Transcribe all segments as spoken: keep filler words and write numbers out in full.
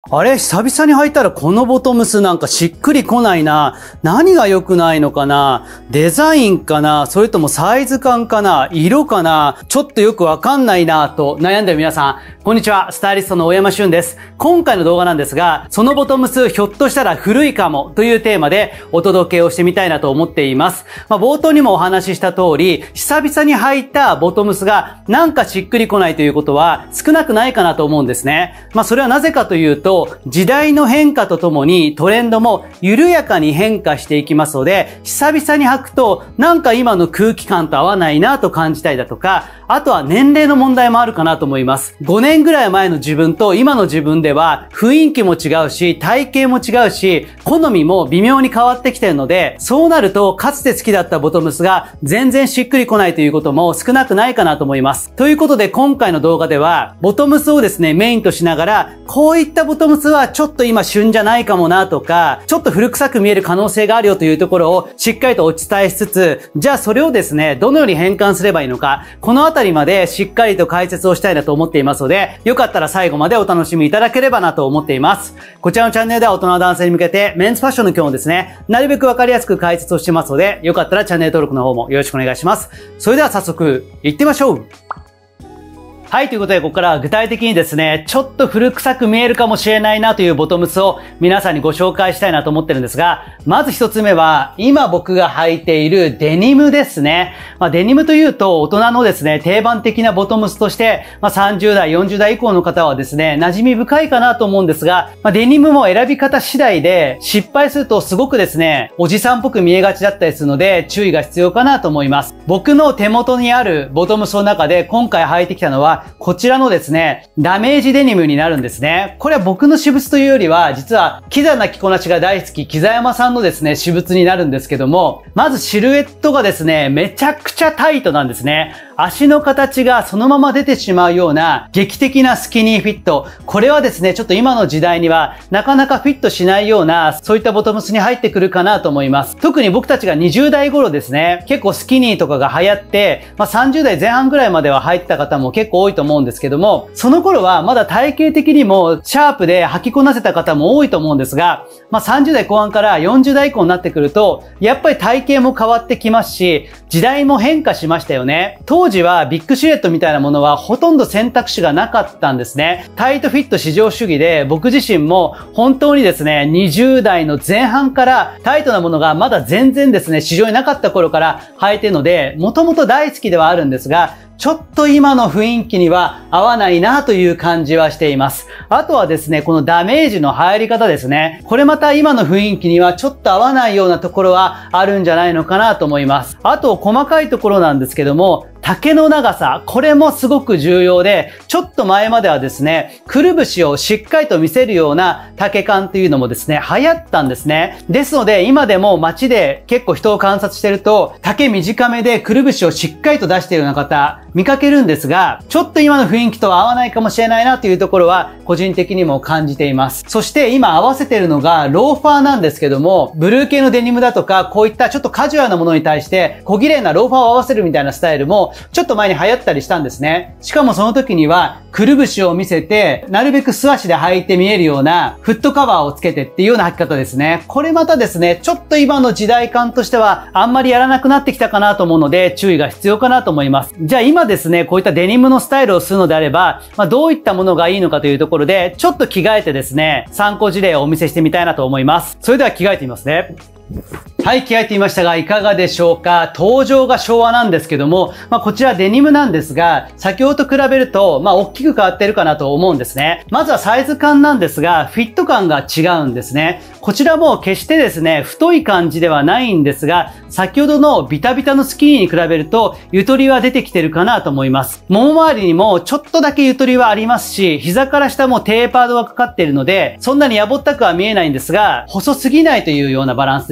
あれ久々に履いたらこのボトムスなんかしっくりこないな。何が良くないのかな。デザインかな、それともサイズ感かな、色かな、ちょっとよくわかんないなと悩んでる皆さん、こんにちは。スタイリストの大山俊です。今回の動画なんですが、そのボトムスひょっとしたら古いかもというテーマでお届けをしてみたいなと思っています。まあ、冒頭にもお話しした通り、久々に履いたボトムスがなんかしっくりこないということは少なくないかなと思うんですね。まあ、それはなぜかというと、時代の変化とともにトレンドも緩やかに変化していきますので、久々に履くとなんか今の空気感と合わないなと感じたりだとか、あとは年齢の問題もあるかなと思います。ごねんぐらい前の自分と今の自分では雰囲気も違うし、体型も違うし、好みも微妙に変わってきてるので、そうなるとかつて好きだったボトムスが全然しっくりこないということも少なくないかなと思います。ということで今回の動画では、ボトムスをですね、メインとしながら、こういったボトムスはちょっと今旬じゃないかもなとか、ちょっと古臭く見える可能性があるよというところをしっかりとお伝えしつつ、じゃあそれをですね、どのように変換すればいいのか、このあたりまでしっかりと解説をしたいなと思っていますので、よかったら最後までお楽しみいただければなと思っています。こちらのチャンネルでは大人の男性に向けてメンズファッションの今日もですね、なるべくわかりやすく解説をしてますので、よかったらチャンネル登録の方もよろしくお願いします。それでは早速行ってみましょう。はい、ということで、ここからは具体的にですね、ちょっと古臭く見えるかもしれないなというボトムスを皆さんにご紹介したいなと思ってるんですが、まず一つ目は、今僕が履いているデニムですね。まあ、デニムというと、大人のですね、定番的なボトムスとして、まあ、さんじゅう代、よんじゅう代以降の方はですね、馴染み深いかなと思うんですが、まあ、デニムも選び方次第で、失敗するとすごくですね、おじさんっぽく見えがちだったりするので、注意が必要かなと思います。僕の手元にあるボトムスの中で、今回履いてきたのは、こちらのですね、ダメージデニムになるんですね。これは僕の私物というよりは、実は、キザな着こなしが大好き、キザヤマさんのですね、私物になるんですけども、まずシルエットがですね、めちゃくちゃタイトなんですね。足の形がそのまま出てしまうような劇的なスキニーフィット。これはですね、ちょっと今の時代にはなかなかフィットしないような、そういったボトムスに入ってくるかなと思います。特に僕たちがにじゅう代頃ですね、結構スキニーとかが流行って、まあさんじゅう代前半ぐらいまでは入ってた方も結構多いと思うんですけども、その頃はまだ体型的にもシャープで履きこなせた方も多いと思うんですが、まあさんじゅう代後半からよんじゅう代以降になってくると、やっぱり体型も変わってきますし、時代も変化しましたよね。当時はビッグシルエットみたいなものはほとんど選択肢がなかったんですね。タイトフィット至上主義で、僕自身も本当にですね、にじゅう代の前半からタイトなものがまだ全然ですね、市場になかった頃から履いてるので、もともと大好きではあるんですが、ちょっと今の雰囲気には合わないなという感じはしています。あとはですね、このダメージの入り方ですね。これまた今の雰囲気にはちょっと合わないようなところはあるんじゃないのかなと思います。あと細かいところなんですけども、丈の長さ、これもすごく重要で、ちょっと前まではですね、くるぶしをしっかりと見せるような丈感っていうのもですね、流行ったんですね。ですので、今でも街で結構人を観察してると、丈短めでくるぶしをしっかりと出しているような方、見かけるんですが、ちょっと今の雰囲気とは合わないかもしれないなというところは、個人的にも感じています。そして今合わせているのが、ローファーなんですけども、ブルー系のデニムだとか、こういったちょっとカジュアルなものに対して、小綺麗なローファーを合わせるみたいなスタイルも、ちょっと前に流行ったりしたんですね。しかもその時には、くるぶしを見せて、なるべく素足で履いて見えるような、フットカバーをつけてっていうような履き方ですね。これまたですね、ちょっと今の時代感としては、あんまりやらなくなってきたかなと思うので、注意が必要かなと思います。じゃあ今ですね、こういったデニムのスタイルをするのであれば、まあ、どういったものがいいのかというところで、ちょっと着替えてですね、参考事例をお見せしてみたいなと思います。それでは着替えてみますね。はい、着替えてみましたが、いかがでしょうか。登場が昭和なんですけども、まあ、こちらデニムなんですが、先ほどと比べると、まあ、大きく変わってるかなと思うんですね。まずはサイズ感なんですが、フィット感が違うんですね。こちらも決してですね、太い感じではないんですが、先ほどのビタビタのスキニーに比べると、ゆとりは出てきてるかなと思います。もも周りにもちょっとだけゆとりはありますし、膝から下もテーパードがかかっているので、そんなにやぼったくは見えないんですが、細すぎないというようなバランスです。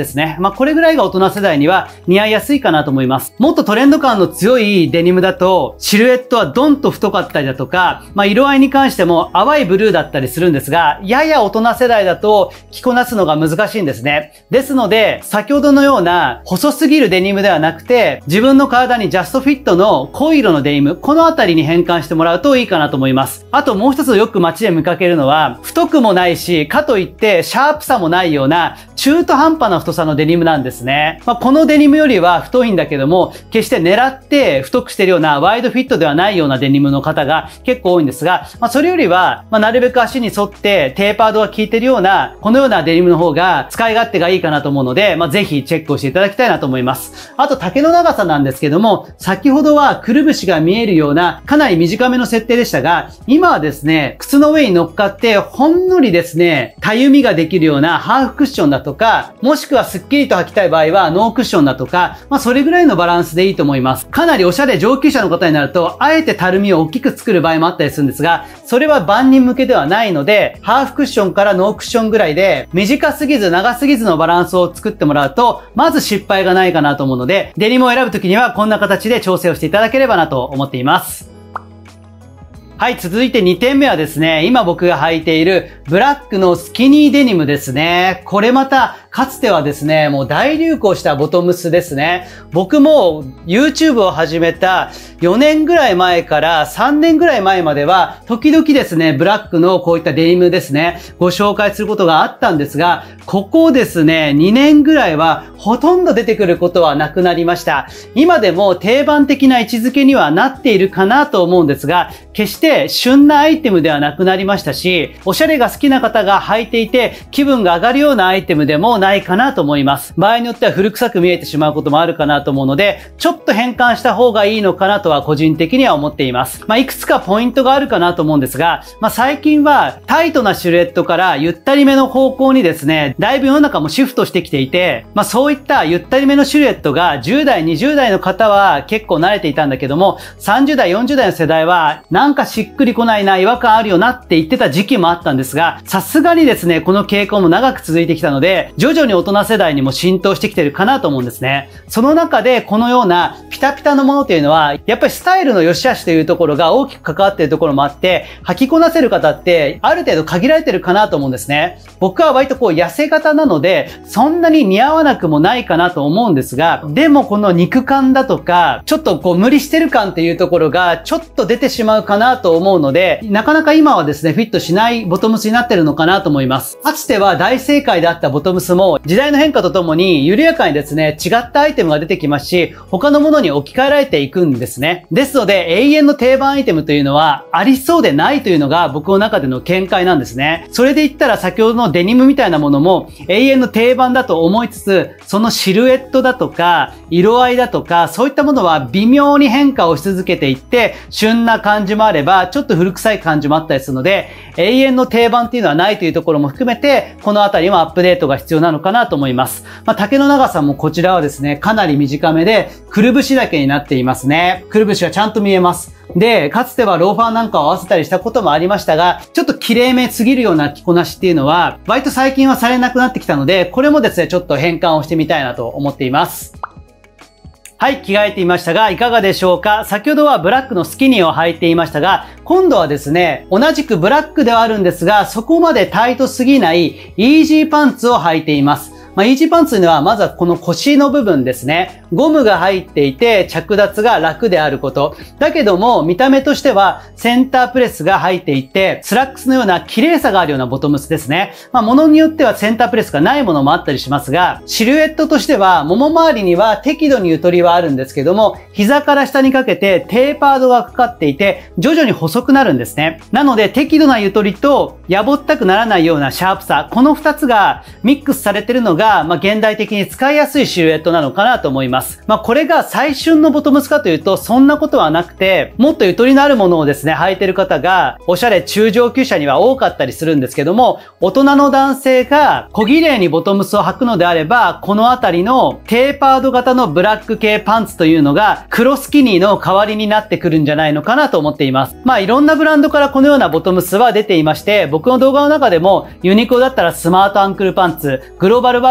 ですね。まあ、これぐらいが大人世代には似合いやすいかなと思います。もっとトレンド感の強いデニムだと、シルエットはドンと太かったりだとか、まあ、色合いに関しても淡いブルーだったりするんですが、やや大人世代だと着こなすのが難しいんですね。ですので、先ほどのような細すぎるデニムではなくて、自分の体にジャストフィットの濃い色のデニム、このあたりに変換してもらうといいかなと思います。あともう一つよく街で見かけるのは、太くもないし、かといってシャープさもないような中途半端な太さのデニムなんですね。まあ、このデニムよりは太いんだけども、決して狙って太くしてるようなワイドフィットではないようなデニムの方が結構多いんですが、まあ、それよりは、まあ、なるべく足に沿ってテーパードが効いてるような、このようなデニムの方が使い勝手がいいかなと思うので、まあ、ぜひチェックをしていただきたいなと思います。あと丈の長さなんですけども、先ほどはくるぶしが見えるようなかなり短めの設定でしたが、今はですね、靴の上に乗っかってほんのりですね、たゆみができるようなハーフクッションだとか、もしくはスッキリと履きたい場合はノークッションだとか、まあそれぐらいのバランスでいいと思います。かなりおしゃれ上級者の方になると、あえてたるみを大きく作る場合もあったりするんですが、それは万人向けではないので、ハーフクッションからノークッションぐらいで、短すぎず長すぎずのバランスを作ってもらうと、まず失敗がないかなと思うので、デニムを選ぶときにはこんな形で調整をしていただければなと思っています。はい、続いてにてんめはですね、今僕が履いているブラックのスキニーデニムですね。これまた、かつてはですね、もう大流行したボトムスですね。僕も YouTube を始めたよねんぐらい前からさんねんぐらい前までは、時々ですね、ブラックのこういったデニムですね、ご紹介することがあったんですが、ここですね、にねんぐらいはほとんど出てくることはなくなりました。今でも定番的な位置づけにはなっているかなと思うんですが、決して旬なアイテムではなくなりましたし、おしゃれが好きな方が履いていて気分が上がるようなアイテムでもないかなと思います。場合によっては古臭く見えてしまうこともあるかなと思うので、ちょっと変換した方がいいのかなとは個人的には思っています。まあ、いくつかポイントがあるかなと思うんですが、まあ、最近はタイトなシルエットからゆったりめの方向にですね、だいぶ世の中もシフトしてきていて、まあ、そういったゆったりめのシルエットがじゅう代、にじゅう代の方は結構慣れていたんだけども、さんじゅう代、よんじゅう代の世代はなんかしっくりこないな、違和感あるよなって言ってた時期もあったんですが、さすがにですね、この傾向も長く続いてきたので、徐々に大人世代にも浸透してきてるかなと思うんですね。その中でこのようなピタピタのものというのは、やっぱりスタイルの良し悪しというところが大きく関わっているところもあって、履きこなせる方ってある程度限られてるかなと思うんですね。僕は割とこう痩せ型なので、そんなに似合わなくもないかなと思うんですが、でもこの肉感だとか、ちょっとこう無理してる感っていうところがちょっと出てしまうかなと思うので、なかなか今はですね、フィットしないボトムスになってるのかなと思います。かつては大正解であったボトムスも、時代の変化とともに緩やかにですね、違ったアイテムが出てきますし、他のものに置き換えられていくんですね。ですので、永遠の定番アイテムというのはありそうでないというのが僕の中での見解なんですね。それで言ったら先ほどのデニムみたいなものも永遠の定番だと思いつつ、そのシルエットだとか、色合いだとか、そういったものは微妙に変化をし続けていって、旬な感じもあれば、ちょっと古臭い感じもあったりするので、永遠の定番っていうのはないというところも含めて、このあたりもアップデートが必要なのかなと思います。まあ、丈の長さもこちらはですね、かなり短めで、くるぶし丈になっていますね。くるぶしはちゃんと見えます。で、かつてはローファーなんかを合わせたりしたこともありましたが、ちょっと綺麗めすぎるような着こなしっていうのは、割と最近はされなくなってきたので、これもですね、ちょっと変換をしてみたいなと思っています。はい、着替えていましたが、いかがでしょうか？先ほどはブラックのスキニーを履いていましたが、今度はですね、同じくブラックではあるんですが、そこまでタイトすぎないイージーパンツを履いています。まあ、イージーパンツというのは、まずはこの腰の部分ですね。ゴムが入っていて着脱が楽であること。だけども、見た目としてはセンタープレスが入っていて、スラックスのような綺麗さがあるようなボトムスですね。まあ、ものによってはセンタープレスがないものもあったりしますが、シルエットとしては、もも周りには適度にゆとりはあるんですけども、膝から下にかけてテーパードがかかっていて、徐々に細くなるんですね。なので、適度なゆとりと、やぼったくならないようなシャープさ、この二つがミックスされているのが、まあ、現代的に使いやすいシルエットなのかなと思います。まあ、これが最旬のボトムスかというと、そんなことはなくて、もっとゆとりのあるものをですね、履いてる方が、おしゃれ中上級者には多かったりするんですけども、大人の男性が小綺麗にボトムスを履くのであれば、このあたりのテーパード型のブラック系パンツというのが、黒スキニーの代わりになってくるんじゃないのかなと思っています。まあ、いろんなブランドからこのようなボトムスは出ていまして、僕の動画の中でも、ユニクロだったらスマートアンクルパンツ、グローバルワー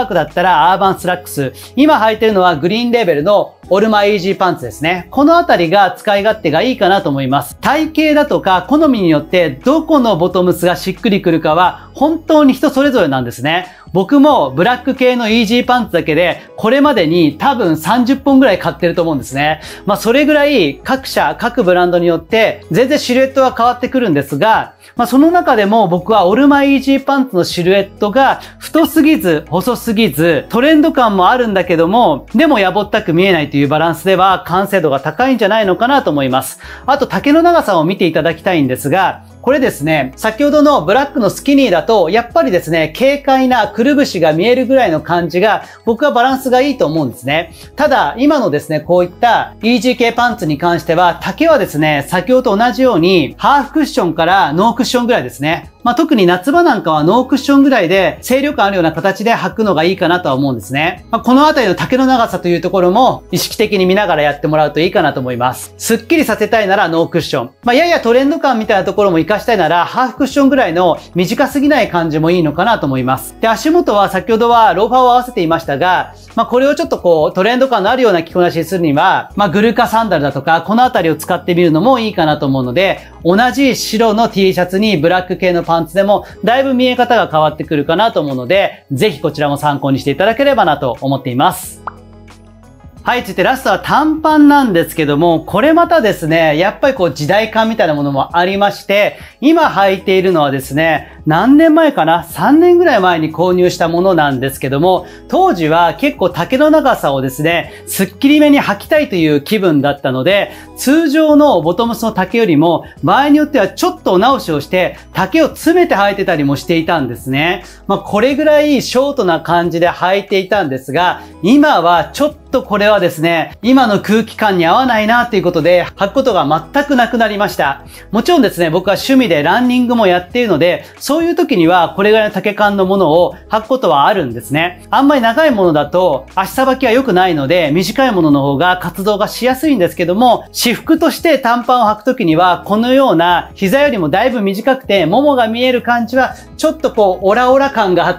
ークだったらアーバンスラックス。今履いてるのはグリーンレーベルのオルマイージーパンツですね。このあたりが使い勝手がいいかなと思います。体型だとか好みによってどこのボトムスがしっくりくるかは本当に人それぞれなんですね。僕もブラック系のイージーパンツだけでこれまでに多分さんじゅっぽんぐらい買ってると思うんですね。まあそれぐらい各社、各ブランドによって全然シルエットは変わってくるんですが、まあその中でも僕はオルマイージーパンツのシルエットが太すぎず細すぎずトレンド感もあるんだけども、でもやぼったく見えないというバランスでは完成度が高いんじゃないのかなと思います。あと丈の長さを見ていただきたいんですが、これですね、先ほどのブラックのスキニーだと、やっぱりですね、軽快なくるぶしが見えるぐらいの感じが、僕はバランスがいいと思うんですね。ただ、今のですね、こういったイージー系パンツに関しては、丈はですね、先ほどと同じように、ハーフクッションからノークッションぐらいですね。まあ、特に夏場なんかはノークッションぐらいで、清涼感あるような形で履くのがいいかなとは思うんですね。まあ、このあたりの丈の長さというところも、意識的に見ながらやってもらうといいかなと思います。スッキリさせたいならノークッション。まあ、ややトレンド感みたいなところも活かしたいなら、ハーフクッションぐらいの短すぎない感じもいいのかなと思います。で、足元は先ほどはローファーを合わせていましたが、まあ、これをちょっとこう、トレンド感のあるような着こなしにするには、まあ、グルカサンダルだとか、このあたりを使ってみるのもいいかなと思うので、同じ白の T シャツにブラック系のパンツでも、だいぶ見え方が変わってくるかなと思うので、ぜひこちらも参考にしていただければなと思っています。はい、続いてラストは短パンなんですけども、これまたですね、やっぱりこう時代感みたいなものもありまして、今履いているのはですね、何年前かな ?さんねんぐらい前に購入したものなんですけども、当時は結構丈の長さをですね、スッキリめに履きたいという気分だったので、通常のボトムスの丈よりも、場合によってはちょっとお直しをして、丈を詰めて履いてたりもしていたんですね。まあこれぐらいショートな感じで履いていたんですが、今はちょっとこれはですね、今の空気感に合わないなということで、履くことが全くなくなりました。もちろんですね、僕は趣味でランニングもやっているので、そういう時にはこれぐらいの丈感のものを履くことはあるんですね。あんまり長いものだと足さばきは良くないので、短いものの方が活動がしやすいんですけども、私服として短パンを履く時には、このような膝よりもだいぶ短くて、ももが見える感じは、ちょっとこう、オラオラ感があって、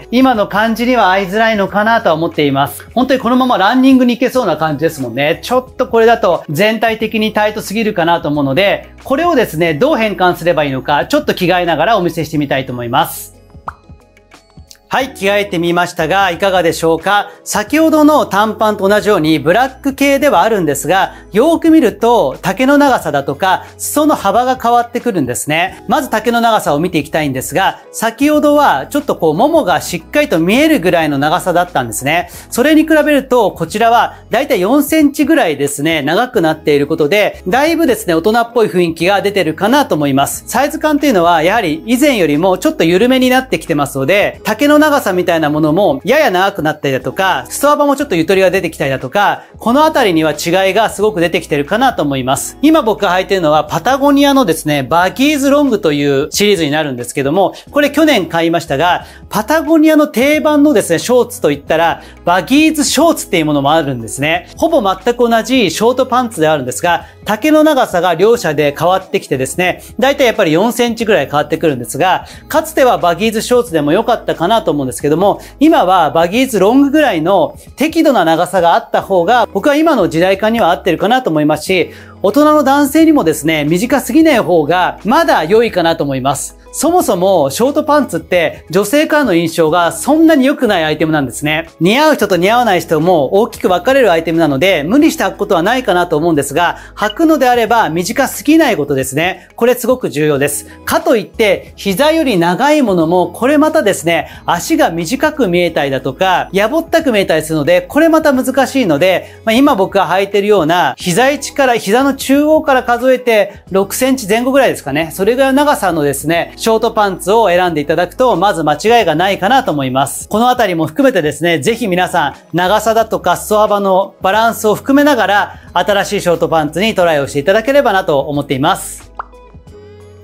今の感じには合いづらいのかなとは思っています。本当にこのままランニングに行けそうな感じですもんね。ちょっとこれだと全体的にタイトすぎるかなと思うので、これをですね、どう変換すればいいのか、ちょっと着替えながらお見せしてみたいと思います。はい、着替えてみましたが、いかがでしょうか？先ほどの短パンと同じようにブラック系ではあるんですが、よーく見ると丈の長さだとか、裾の幅が変わってくるんですね。まず丈の長さを見ていきたいんですが、先ほどはちょっとこう、ももがしっかりと見えるぐらいの長さだったんですね。それに比べると、こちらはだいたいよんセンチぐらいですね、長くなっていることで、だいぶですね、大人っぽい雰囲気が出てるかなと思います。サイズ感っていうのは、やはり以前よりもちょっと緩めになってきてますので、丈の長さみたいなものもやや長くなったりだとか、裾幅もちょっとゆとりが出てきたりだとか、このあたりには違いがすごく出てきてるかなと思います。今僕が履いてるのはパタゴニアのですね、バギーズロングというシリーズになるんですけども、これ去年買いましたが、パタゴニアの定番のですね、ショーツといったら、バギーズショーツっていうものもあるんですね。ほぼ全く同じショートパンツであるんですが、丈の長さが両者で変わってきてですね、だいたいやっぱりよんセンチぐらい変わってくるんですが、かつてはバギーズショーツでも良かったかなと思うんですけども、今はバギーズロングぐらいの適度な長さがあった方が、僕は今の時代感には合ってるかなと思いますし、大人の男性にもですね、短すぎない方がまだ良いかなと思います。そもそもショートパンツって女性からの印象がそんなに良くないアイテムなんですね。似合う人と似合わない人も大きく分かれるアイテムなので、無理して履くことはないかなと思うんですが、履くのであれば短すぎないことですね。これすごく重要です。かといって膝より長いものもこれまたですね、足が短く見えたりだとか、やぼったく見えたりするので、これまた難しいので、まあ、今僕が履いてるような膝位置から膝の中央から数えてろくセンチぜん後ぐらいですかね。それぐらいの長さのですね、ショートパンツを選んでいただくと、まず間違いがないかなと思います。このあたりも含めてですね、ぜひ皆さん、長さだとか裾幅のバランスを含めながら、新しいショートパンツにトライをしていただければなと思っています。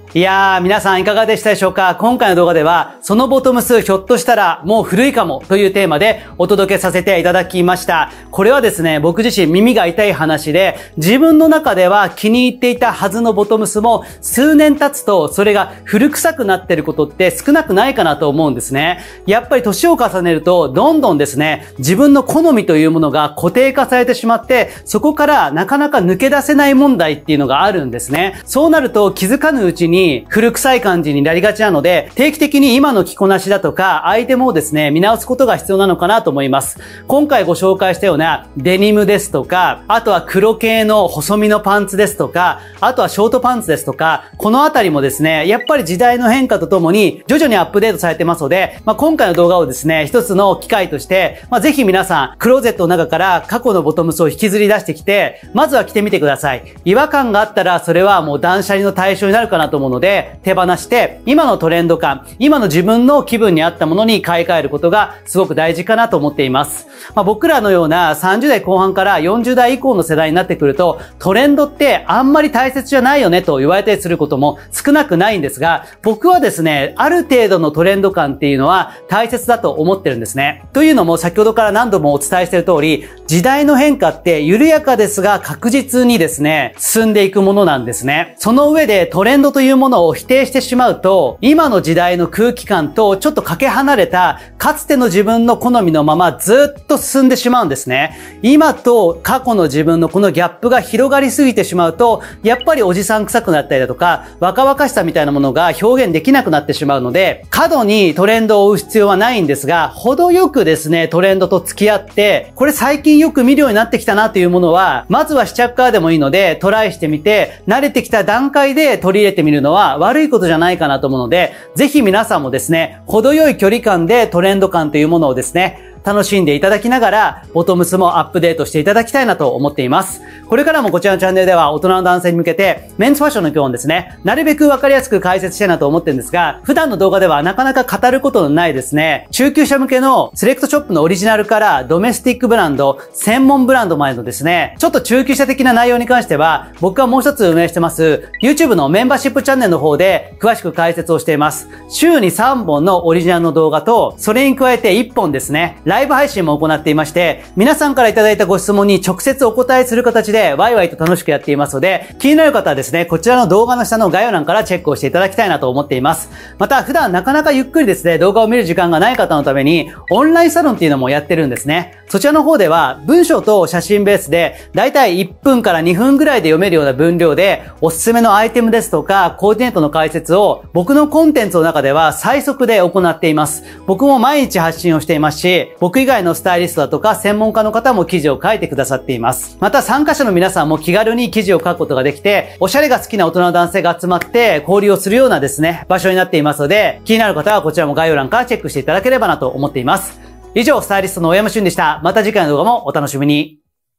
いやー、皆さんいかがでしたでしょうか？今回の動画では、そのボトムスひょっとしたらもう古いかもというテーマでお届けさせていただきました。これはですね、僕自身耳が痛い話で、自分の中では気に入っていたはずのボトムスも数年経つとそれが古臭くなってることって少なくないかなと思うんですね。やっぱり年を重ねるとどんどんですね、自分の好みというものが固定化されてしまって、そこからなかなか抜け出せない問題っていうのがあるんですね。そうなると気づかぬうちに古臭い感じになりがちなので、定期的に今の着こなしだとかアイテムをですね、見直すことが必要なのかなと思います。今回ご紹介したようなデニムですとか、あとは黒系の細身のパンツですとか、あとはショートパンツですとか、このあたりもですね、やっぱり時代の変化とともに徐々にアップデートされてますので、まあ、今回の動画をですね、一つの機会として、まあ、ぜひ皆さんクローゼットの中から過去のボトムスを引きずり出してきて、まずは着てみてください。違和感があったらそれはもう断捨離の対象になるかなと思うので、手放して、今のトレンド感、今の自分の気分に合ったものに買い替えることがすごく大事かなと思っています。まあ、僕らのようなさんじゅう代後半からよんじゅう代以降の世代になってくると、トレンドってあんまり大切じゃないよねと言われたりすることも少なくないんですが、僕はですね、ある程度のトレンド感っていうのは大切だと思ってるんですね。というのも先ほどから何度もお伝えしている通り、時代の変化って緩やかですが確実にですね、進んでいくものなんですね。その上でトレンドというものを否定してしまうと、今の時代の空気感とちょっとかけ離れた、かつての自分の好みのままずっと進んでしまうんですね。今と過去の自分のこのギャップが広がりすぎてしまうと、やっぱりおじさん臭くなったりだとか、若々しさみたいなものが表現できなくなってしまうので、過度にトレンドを追う必要はないんですが、程よくですね、トレンドと付き合って、これ最近よく見るようになってきたなというものは、まずは試着からでもいいので、トライしてみて、慣れてきた段階で取り入れてみるのは悪いことじゃないかなと思うので、ぜひ皆さんもですね、程よい距離感でトレンド感というものをですね、楽しんでいただきながら、ボトムスもアップデートしていただきたいなと思っています。これからもこちらのチャンネルでは大人の男性に向けて、メンズファッションの基本ですね、なるべくわかりやすく解説したいなと思ってるんですが、普段の動画ではなかなか語ることのないですね、中級者向けのセレクトショップのオリジナルからドメスティックブランド、専門ブランドまでのですね、ちょっと中級者的な内容に関しては、僕はもう一つ運営してます、YouTube のメンバーシップチャンネルの方で詳しく解説をしています。週にさんぼんのオリジナルの動画と、それに加えていっぽんですね、ライブ配信も行っていまして、皆さんからいただいたご質問に直接お答えする形でワイワイと楽しくやっていますので、気になる方はですね、こちらの動画の下の概要欄からチェックをしていただきたいなと思っています。また、普段なかなかゆっくりですね、動画を見る時間がない方のために、オンラインサロンっていうのもやってるんですね。そちらの方では、文章と写真ベースで、だいたいいっぷんからにふんぐらいで読めるような分量で、おすすめのアイテムですとか、コーディネートの解説を、僕のコンテンツの中では最速で行っています。僕も毎日発信をしていますし、僕以外のスタイリストだとか専門家の方も記事を書いてくださっています。また参加者の皆さんも気軽に記事を書くことができて、おしゃれが好きな大人の男性が集まって交流をするようなですね、場所になっていますので、気になる方はこちらも概要欄からチェックしていただければなと思っています。以上、スタイリストの大山俊でした。また次回の動画もお楽しみに。